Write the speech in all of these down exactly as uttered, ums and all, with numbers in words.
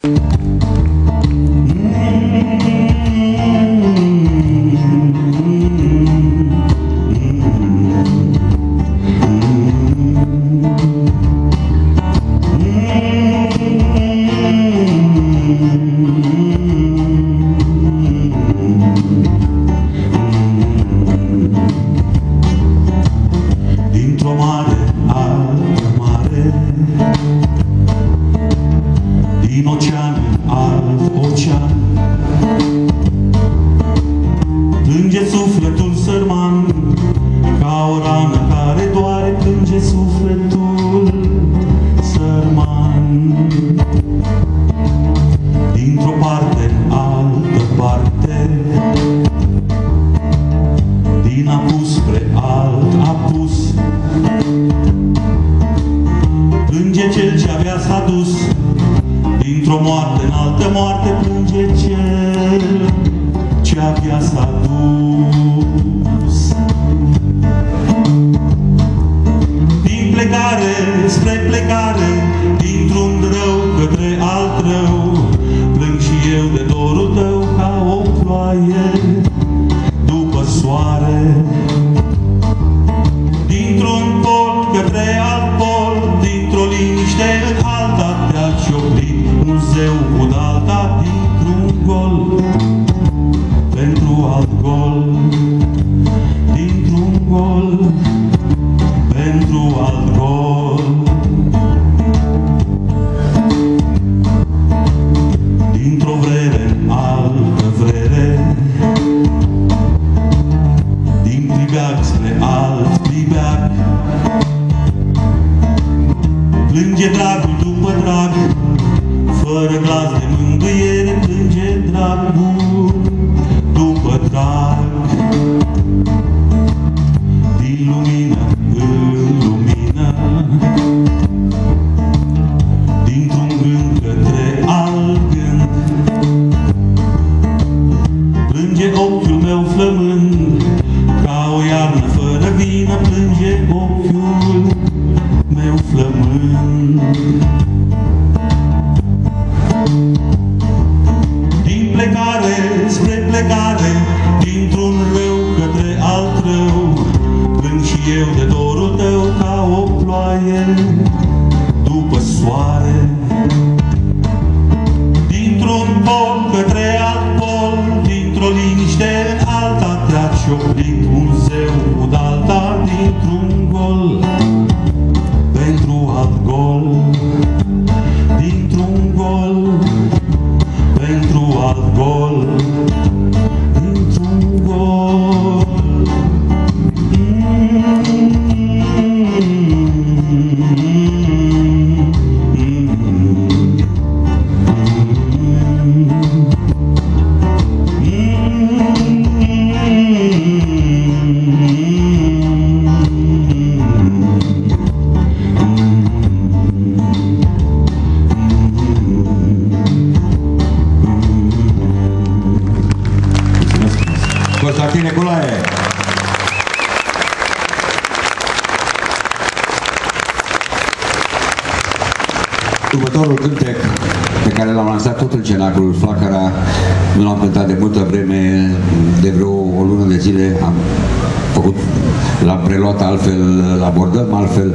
Următorul cântec pe care l-am lansat tot în Cenaclul Flacăra, nu l-am cântat de multă vreme, de vreo o lună de zile am făcut, l-am preluat altfel, l-abordăm altfel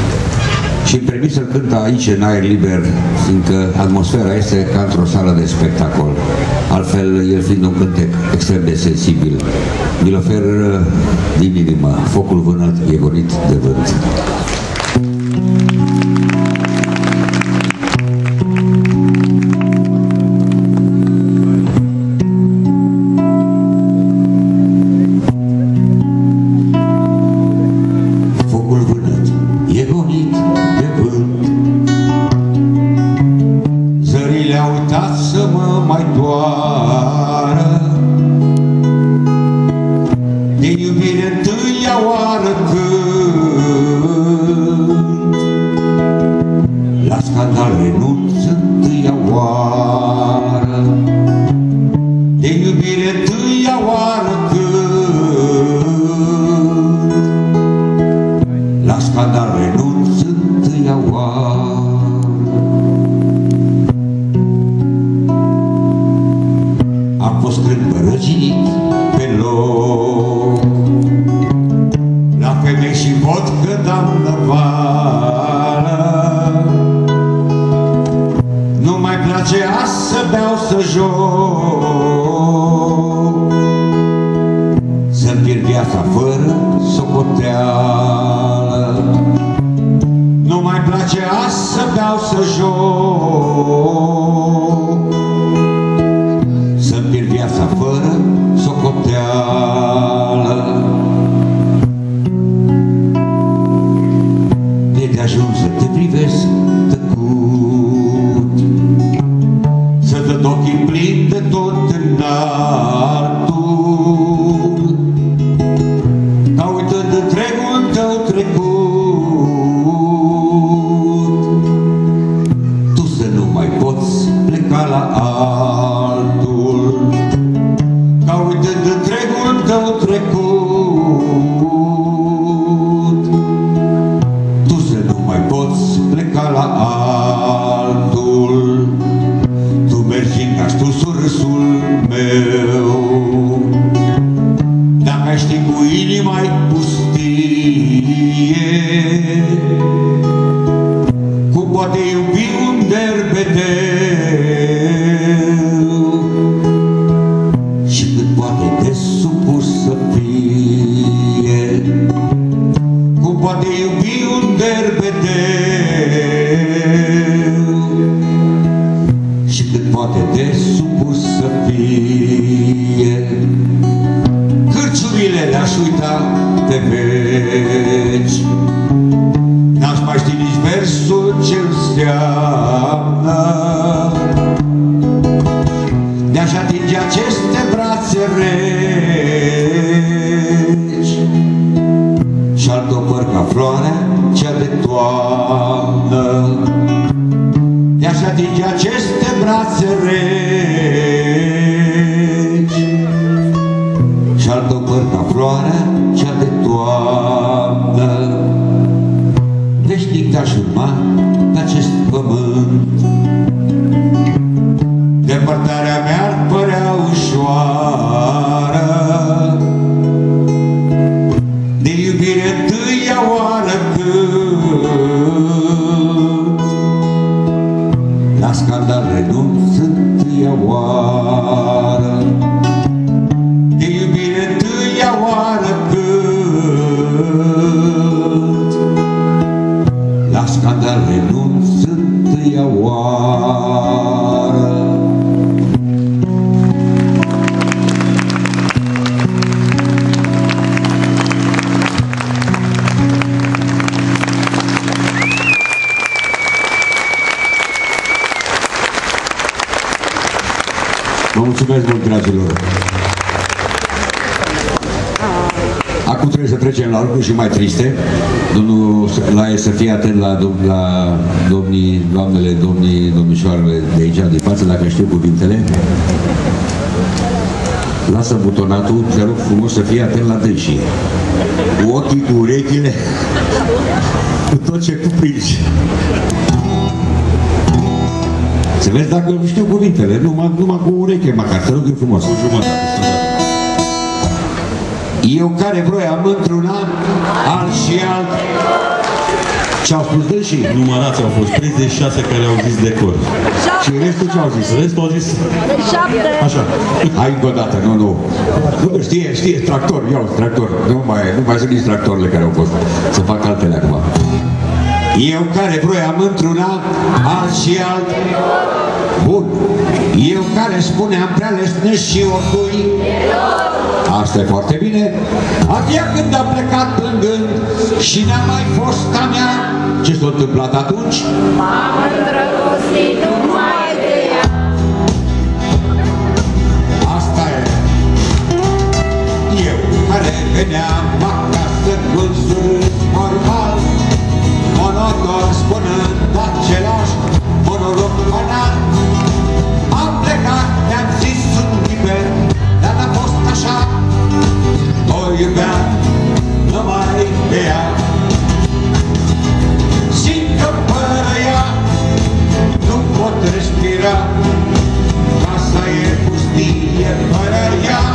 și îmi permit să-l cânt aici în aer liber, fiindcă atmosfera este ca într-o sală de spectacol. Altfel, el fiind un cântec extrem de sensibil. Mi-l ofer din inimă, focul vânăt e golit de vânt. fost răginit pe loc. La femei și vodcă dam năvală, nu mai place azi să beau, să joc, să-mi pierd viața fără socoteală. Nu mai place azi să beau, să joc, să-mi pierd viața fără socoteală. E de ajuns să te privesc tăcut, să dă ochii plini de tot înaltul, ca uitând întregul tău trecut, tu să nu mai poți pleca la altul, ca uitând întregul tău trecut, tu să nu mai poți pleca la altul. Tu mergi în caștusul râsul meu, dacă ai ști cu inima-i pustie, cum poate iubi un derbedeu și cât poate de supus să fie, cum poate iubi un derbedeu și cât poate de supus să fie. Cârciumile le-aș uita de veci, n-aș mai ști nici versul ce înseamnă, de-aș atinge aceste brațe reci și-al dopăr ca floarea cea de toamnă, de-aș atinge aceste brațe reci și-al dopăr ca floarea cea de toamnă. Veșnic te-aș urma pe acest pământ, depărtarea mea-ar părea ușoară, de iubire întâia oară cânt, la scandal renunț întâia oară, de iubire întâia oară cânt, la scandal renunț întâia oară. Vă mulțumesc mult, dragilor! Acum trebuie să trecem la lucruri și mai triste. Domnul Laie să fie atent la, la domnii, doamnele, domnii, domnișoarele de aici, de față, dacă știu cuvintele. Lasă butonatul, te rog frumos să fie atent la dânsii. Cu ochii, cu urechile, cu tot ce cuprinzi. Să vezi dacă nu știu cuvintele, numai, numai cu ureche măcar, te rog eu frumos. Cu jumătate, eu care vroiam într-una, alt și alt. Ce-au spus dânsii? Numărați au fost treizeci și șase care au zis decor. Și restul ce au zis? Restul au zis... șapte. Așa. Hai încă o dată, nu, nu. Nu, știe, știe, tractor, iau, tractor. Nu mai, nu mai sunt nici tractorile care au fost. Să fac altele acum. Eu care vroiam într-una, alt și alt. Bun. Eu care spuneam prea lesneș și oricui. Asta e foarte bine. Abia când a plecat plângând și n-a mai fost a mea. Ce s-a întâmplat atunci? M-am îndrăgostit numai de ea. Asta e. Eu care veneam acasă vânzând normal, monoton spunând același monolog banal. Am plecat, te-am zis sunt liber, dar n-a fost așa. O iubeam numai de ea. Simt că fără ea nu pot pustie fără ea.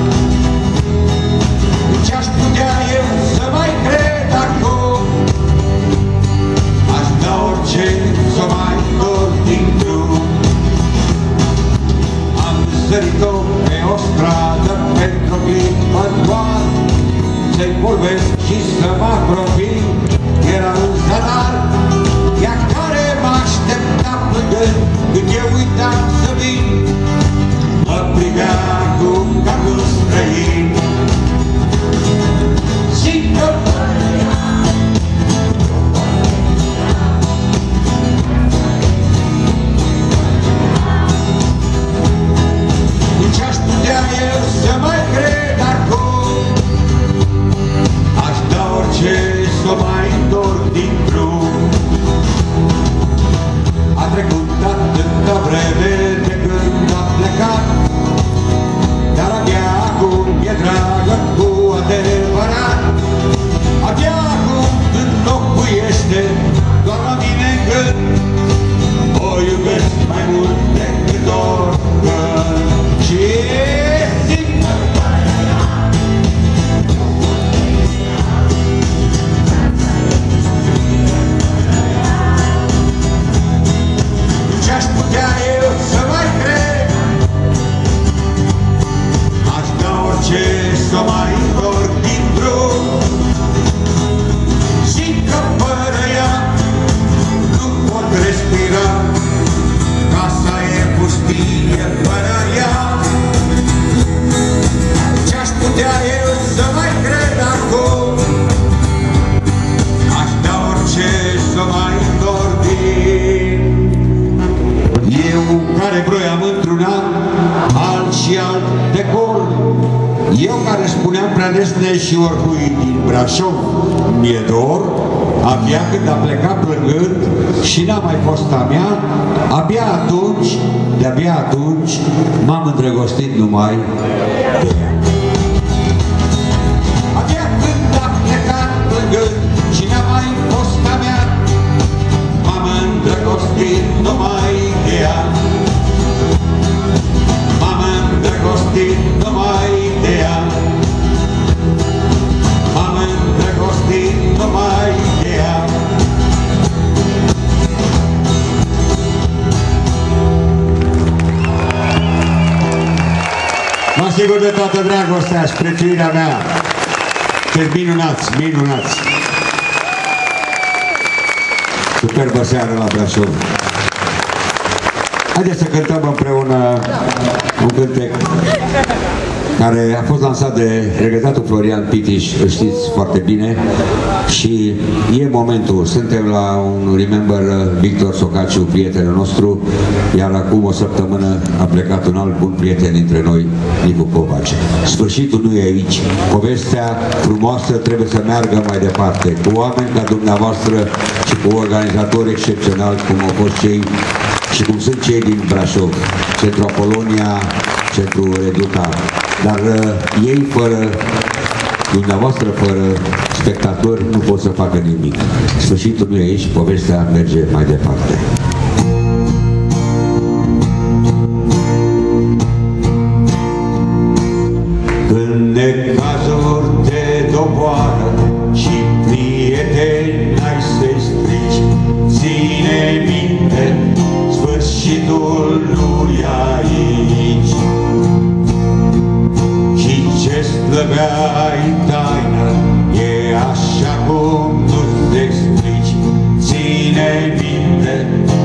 Ce-aș putea eu să mai cred acum? Aș da orice să mai dor din drum. Am sărit-o pe o stradă pentru clipă doar, să-i vorbesc și să mă apropii. Era în zadar, ea care mă aștepta plângând, când eu uitam să vin. Mă privea acum ca un străin. Zic că ce-aș putea eu să mai cred acum? Aș da orice să mai întorc din drum. A trecut atâta vreme de când a plecat, dar abia acum e dragă cu adevărat. Abia acum înlocuiește doar la mine în gând. O iubesc mai mult decât oricând. Și zic ce-aș putea eu să mai cred? Aș da orice să mai întorc din drum. Zic că fără ea nu pot respira. Casa e pustie fără ea. Ce-aș putea eu să mai cred acum? Aș da orice să mai întorc din. Eu care vroiam într-un an alt și alt decor, eu care spuneam prea lesne și oricui din Brașov mi-e dor, abia când a plecat plângând și n-a mai fost a mea, abia atunci, de-abia atunci m-am îndrăgostit numai de ea. Abia când a plecat plângând și n-a mai fost a mea, m-am îndrăgostit numai de ea. M-am îndrăgostit numai de ea. M-am îndrăgostit numai de ea. Mă asigur de toată dragostea și prețuirea mea. Sunteți minunați, minunați! Superbă seară la Brașov. Haideți să cântăm împreună un cântec care a fost lansat de regretatul Florian Pitiș, îl știți foarte bine, și e momentul. Suntem la un Remember Victor Socaciu, prietenul nostru, iar acum o săptămână a plecat un alt bun prieten dintre noi, Nicu Covace. Sfârșitul nu e aici. Povestea frumoasă trebuie să meargă mai departe, cu oameni ca dumneavoastră și cu organizatori excepționali, cum au fost cei și cum sunt cei din Brașov, Centru Apolonia, Centru Reduca. Dar uh, ei fără dumneavoastră, fără spectatori, nu pot să facă nimic. Sfârșitul nu e aici, povestea merge mai departe. Când necazuri te doboară și prieteni n-ai să-i strici, ține minte, sfârșitul nu e aici. Și ce slăbeai taină e așa cum nu te explici. Ține minte,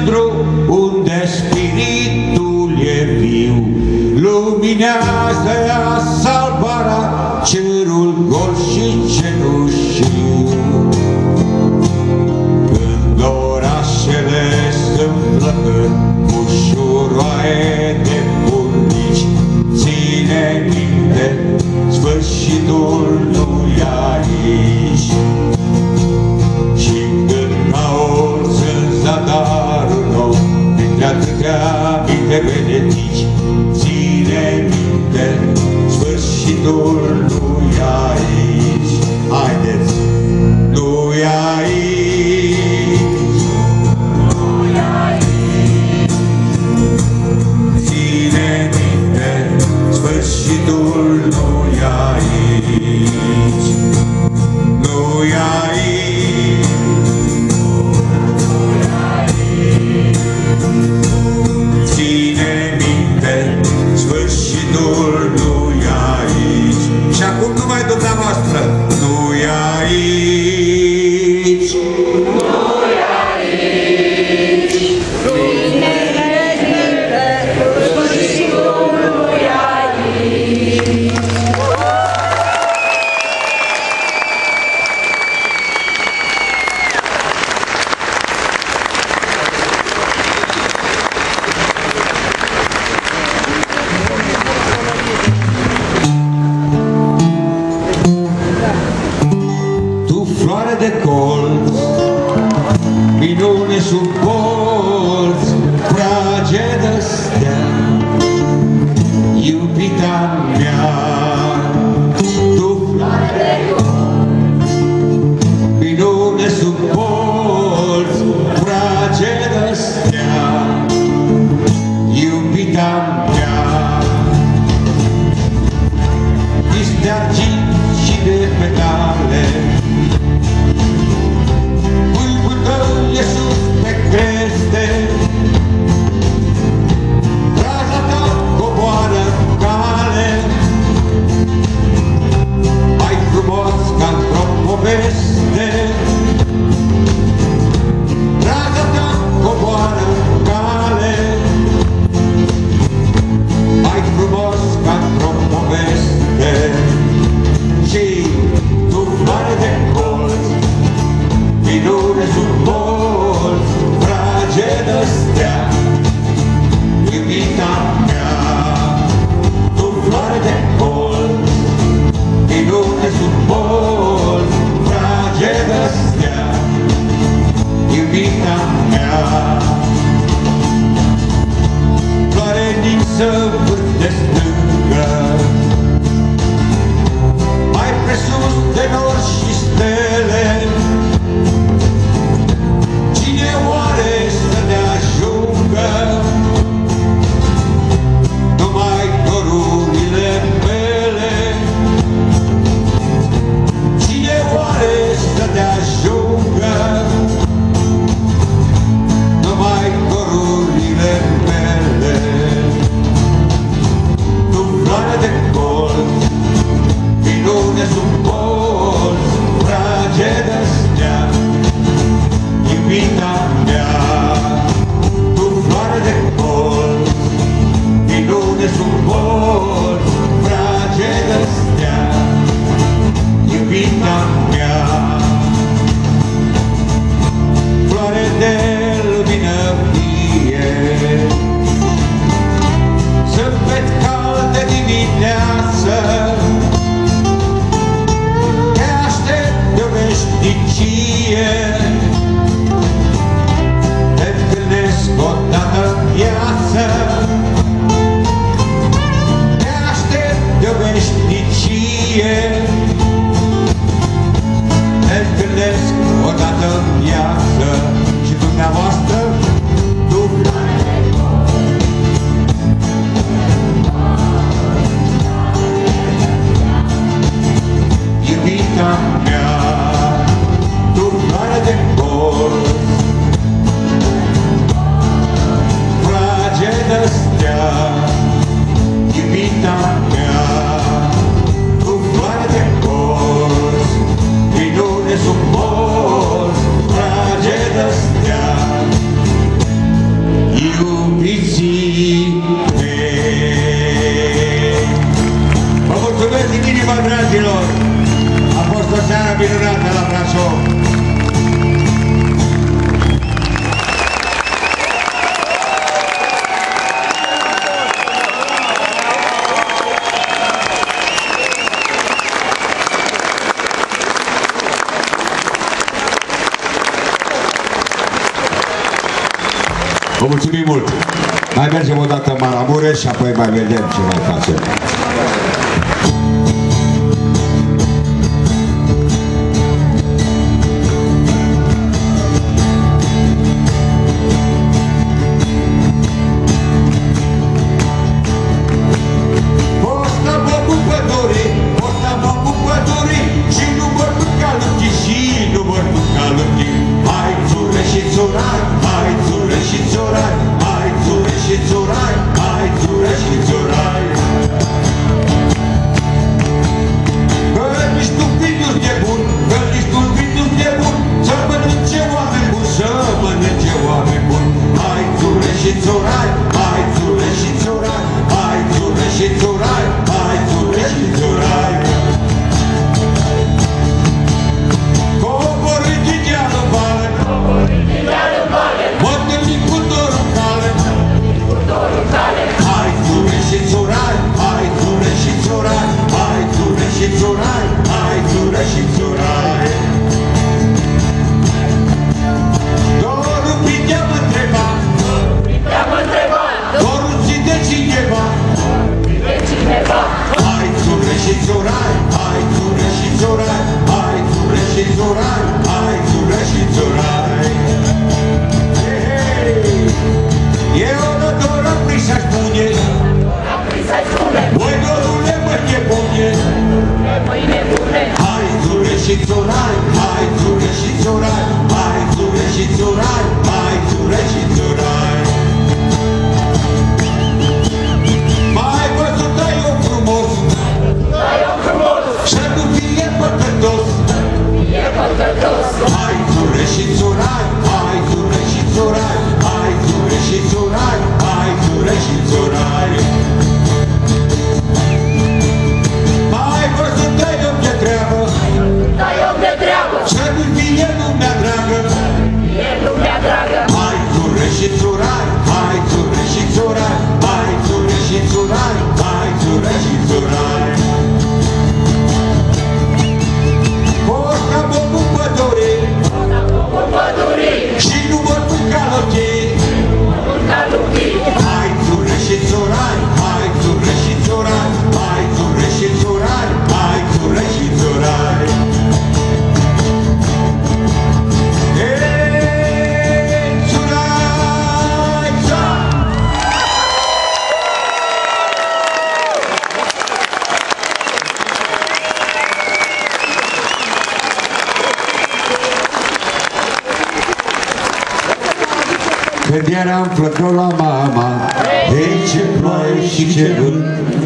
mândru, unde spiritul e viu, luminează salvarea, cerul gol și cenușiu. Când orașele se-nflăcă cu șuroaie de burnici, ține minte, sfârșitul nu-i aici. Și când auzi în zadarul nou, printre atâtea minte benetici, ține minte, sfârșitul nu-i aici. Haideți! Nu-i aici! Nu-i aici! Ține minte, sfârșitul nu-i aici. Nu-i aici! Nu-i aici! Ține minte, sfârșitul nu-i aici. Și acum numai dumneavoastră, nu-i aici. Nu-i aici. Ține minte, sfârșitul nu-i aici. De colț, minune sub bolți, fragedă stea, iubita mea. Tu, floare de colț, minune sub bolți, fragedă stea, iubita mea. Niște argint și de petale, e sus pe creste, raza ta coboară cale, mai frumos ca într-o poveste. Raza ta coboară cale, mai frumos ca într-o poveste. Și tu, floare de colț, minune sub bolți, fragedă stea, iubita mea. Tu, floare de colț, minune sub bolți, fragedă stea, iubita mea. Floare ninsă vârf de stângă, mai presus de nori și stele, cine oare să ne ajungă? Numai dorurile mele. Cine oare să ne ajungă? Numai dorurile mele. Tu, floare de colț, minune sub bolți, fragedă stea, iubita mea. Tu, floare de colț, minune sub bolți, fragedă stea, iubita mea. Floare de lumină vie, zâmbet cald de dimineață, te aștept de-o veșnicie. Te întâlnesc odată în viață, te aștept de-o veșnicie. Te întâlnesc odată în viață. Și dumneavoastră, tu, floare de colț, iubita mea. Tu, floare de colț, fragedă stea, iubita mea. Tu, floare Vă mulțumim mult! Mai mergem o dată în Maramureș și apoi mai vedem ce mai facem. Când eram flăcău la mama, ei ce ploaie și ce vânt,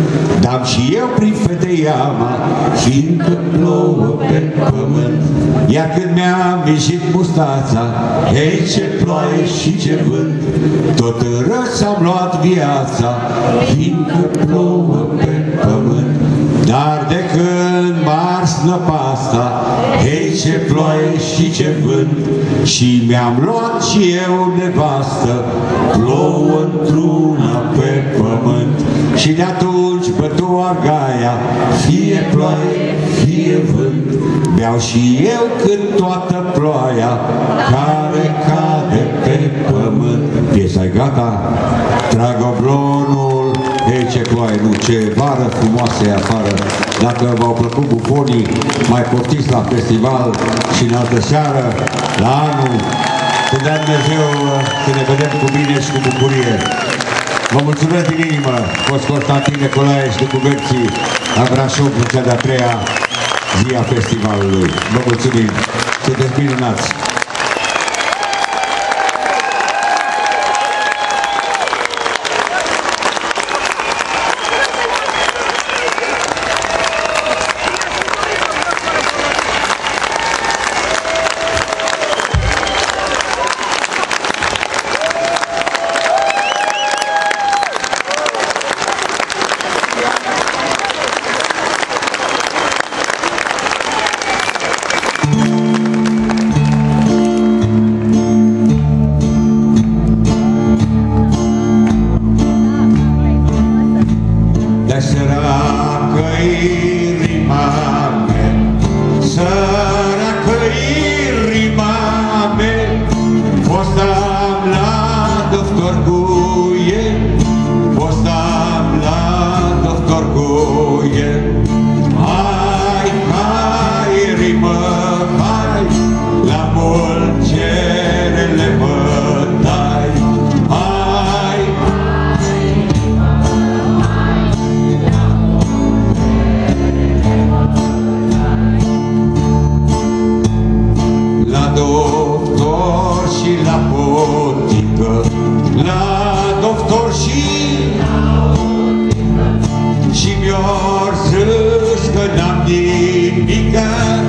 dam și eu prin fete iama, fiindcă plouă pe pământ. Iar când mi-am ieșit mustața, ei ce ploaie și ce vânt, tot în răs am luat viața, fiindcă plouă pe pământ. Dar de când m-ars năpasta, hei ce ploaie și ce vânt, și mi-am luat și eu nevastă, plouă într-una pe pământ. Și de atunci bătu argaia, fie ploaie, fie vânt, beau și eu cât toată ploaia care cade pe pământ. Piesa-i gata? Trag oblonul. Ei, ce ploaie, nu, ce vară frumoasă e afară. Dacă v-au plăcut bufonii, mai poftiți la festival și în altă seară, la anul, să dea Dumnezeu să ne vedem cu bine și cu bucurie. Vă mulțumesc din inimă, fost Constantin Nicolae și Ducuberții la Brașov în cea de-a treia zi a festivalului. Vă mulțumim, sunteți minunați! la doctor și și mi-or zis că n-am nimică.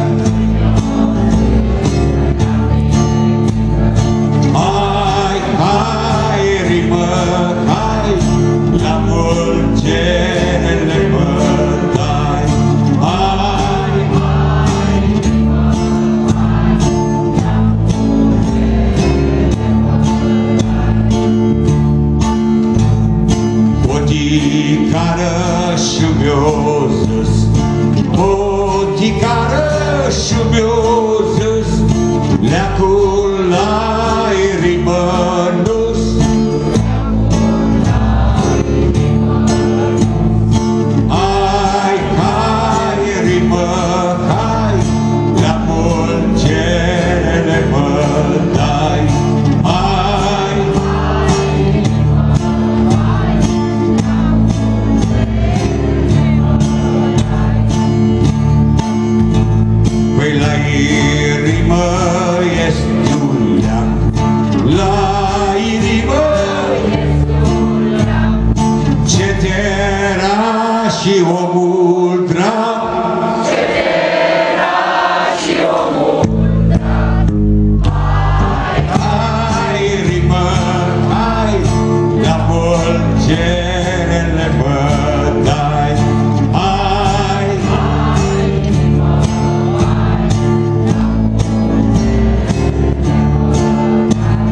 Hai, hai, rimă, hai, la mulțenele mă dai. Hai, hai, rimă, hai, la mulțenele mă dai. Poticară și mi-o zis, poticară și mi-o zis, leacul la-i rimănus. Hai, hai, rimă, hai, la mulțenele mă dai. Hai, hai, rimă, hai, la mulțenele mă dai. Păi la irimă este un leac, la irimă este un leac, ce te-era și omul drag, ce te-era și omul drag. Hai, hai, rimă, hai, la mulțenele mă dai. Hai, hai, rimă, hai, la mulțenele mă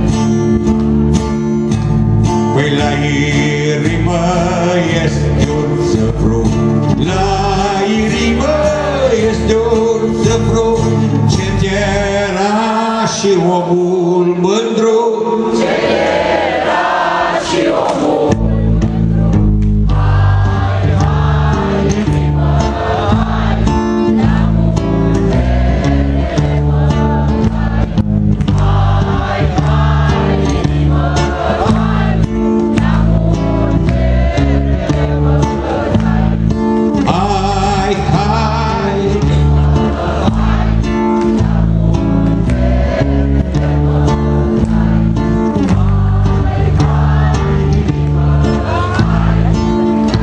dai. Păi la irimă este un zăfru, la irimă este un zăfru, ce te-era și omul mândru, ce te-era și omul mândru. Hai, hai, rimă, hai, la mulțenele mă dai. Hai, hai, rimă, hai, la mulțenele mă dai. Hai, hai, rimă, hai, la mulțenele mă dai. Hai, hai, rimă, hai, la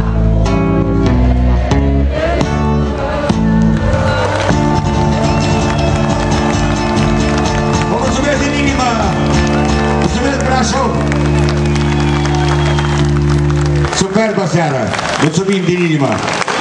mulțenele. Vă mulțumesc din inimă! Mulțumesc, Brașov! Superbă seară! Mulțumim din inimă!